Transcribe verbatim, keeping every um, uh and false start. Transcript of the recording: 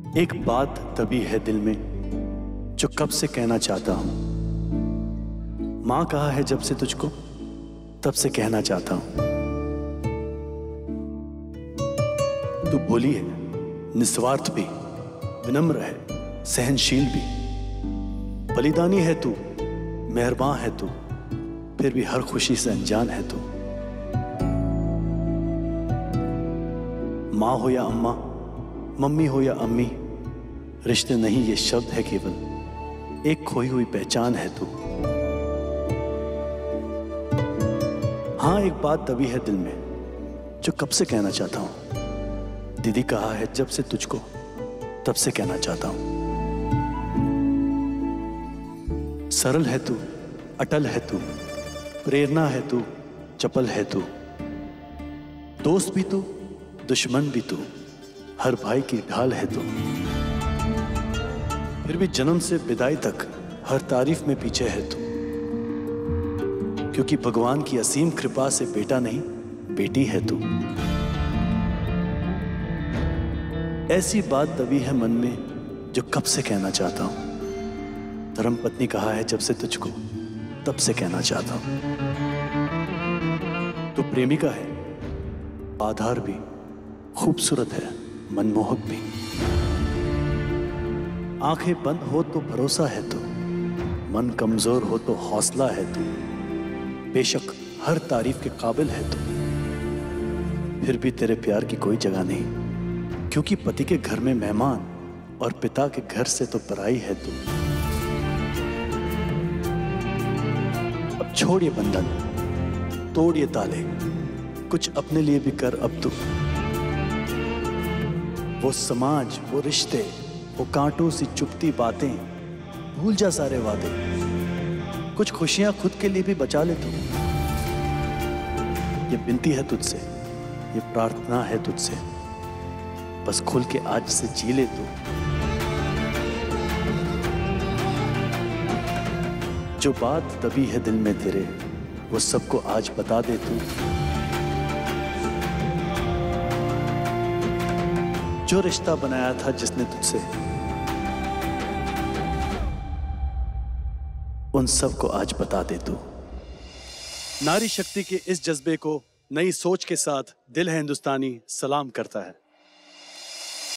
एक बात तभी है दिल में जो कब से कहना चाहता हूं। मां कहा है जब से तुझको, तब से कहना चाहता हूं। तू भोली है, निस्वार्थ भी, विनम्र है, सहनशील भी, बलिदानी है तू, मेहरबान है तू, फिर भी हर खुशी से अनजान है तू। मां हो या अम्मा, मम्मी हो या अम्मी, रिश्ते नहीं ये शब्द है केवल, एक खोई हुई पहचान है तू। हाँ, एक बात तभी है दिल में जो कब से कहना चाहता हूं। दीदी कहा है जब से तुझको, तब से कहना चाहता हूं। सरल है तू, अटल है तू, प्रेरणा है तू, चपल है तू, दोस्त भी तू, दुश्मन भी तू, हर भाई की ढाल है तू। फिर भी जन्म से विदाई तक हर तारीफ में पीछे है तू, क्योंकि भगवान की असीम कृपा से बेटा नहीं बेटी है तू। ऐसी बात तभी है मन में जो कब से कहना चाहता हूं। धर्मपत्नी कहा है जब से तुझको, तब से कहना चाहता हूं। तू प्रेमिका है, आधार भी, खूबसूरत है, मनमोहक भी। आंखें बंद हो तो भरोसा है तू, मन कमजोर हो तो हौसला है तू। बेशक हर तारीफ के काबिल है तू, फिर भी तेरे प्यार की कोई जगह नहीं, क्योंकि पति के घर में मेहमान और पिता के घर से तो पराई है तू। अब छोड़ ये बंधन, तोड़ ये ताले, कुछ अपने लिए भी कर अब तू। वो समाज, वो रिश्ते, वो कांटों सी चुभती बातें, भूल जा सारे वादे, कुछ खुशियां खुद के लिए भी बचा ले तू। ये विनती है तुझसे, ये प्रार्थना है तुझसे, बस खुल के आज से जी ले तू। जो बात तभी है दिल में तेरे, वो सबको आज बता दे तू। जो रिश्ता बनाया था जिसने तुझसे, उन सबको आज बता दे तू। नारी शक्ति के इस जज्बे को नई सोच के साथ दिल है हिंदुस्तानी सलाम करता है।